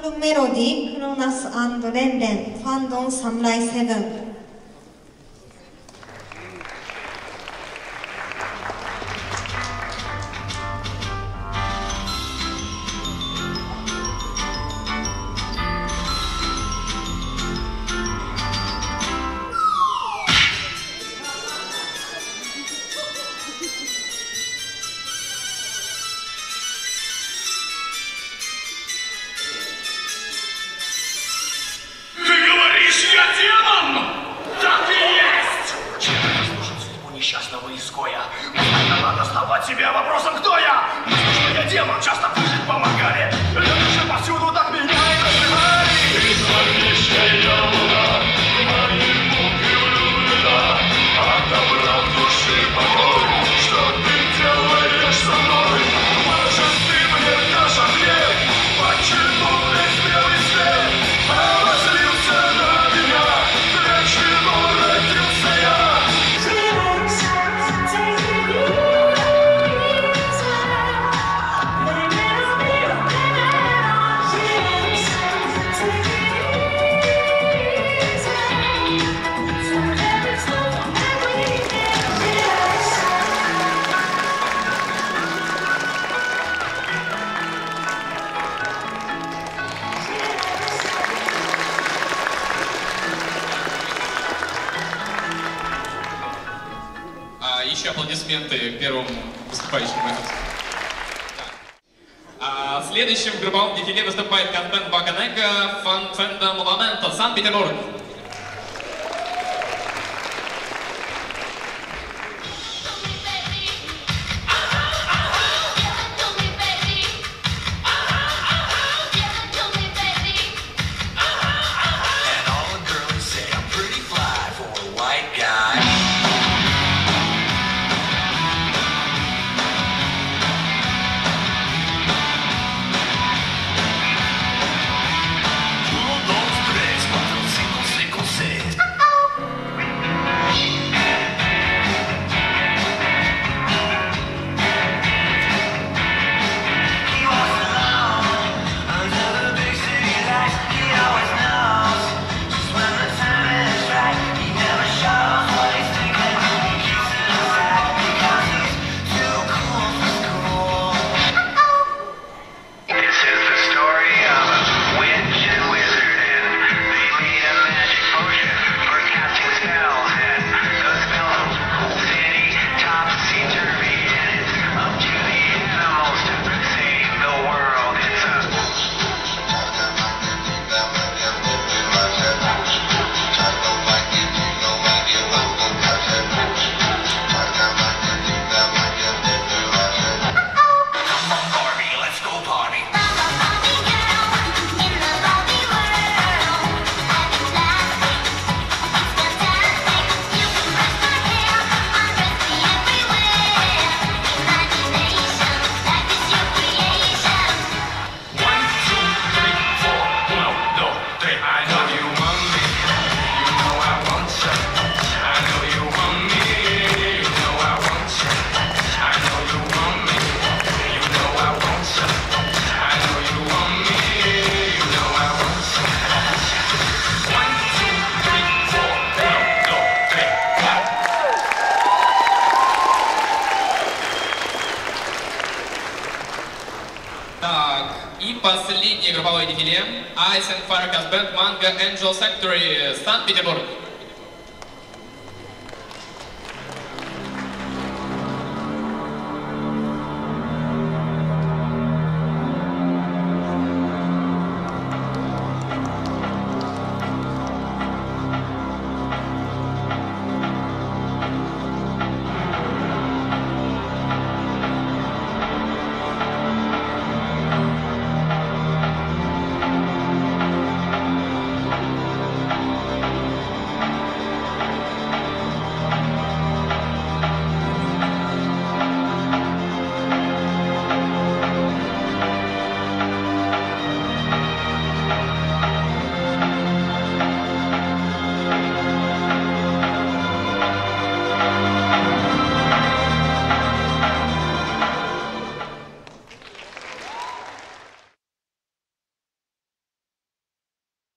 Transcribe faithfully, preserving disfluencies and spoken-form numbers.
クメロディ、クロナス&レンレン、ファンドンサムライセブン。 Несчастного изгоя. Постоянно надо задавать себе вопросом, кто я? Что я демон, часто выжить помогали. Люди же повсюду так меня и называли. Ты зловещая луна, моему влюблена. Отобрал души покой, что ты делаешь со мной? Может, ты мне дашь ответ? Почему ты белый свет разлился на меня? Для чего родился я? Еще аплодисменты первому выступающему. А следующим в групповом дефиле выступает Казбен Баганега Фэнда Муламента, Санкт-Петербург. Так, и последнее групповое дефиле Ice and Fire Casband Manga Angel Factory, Санкт-Петербург.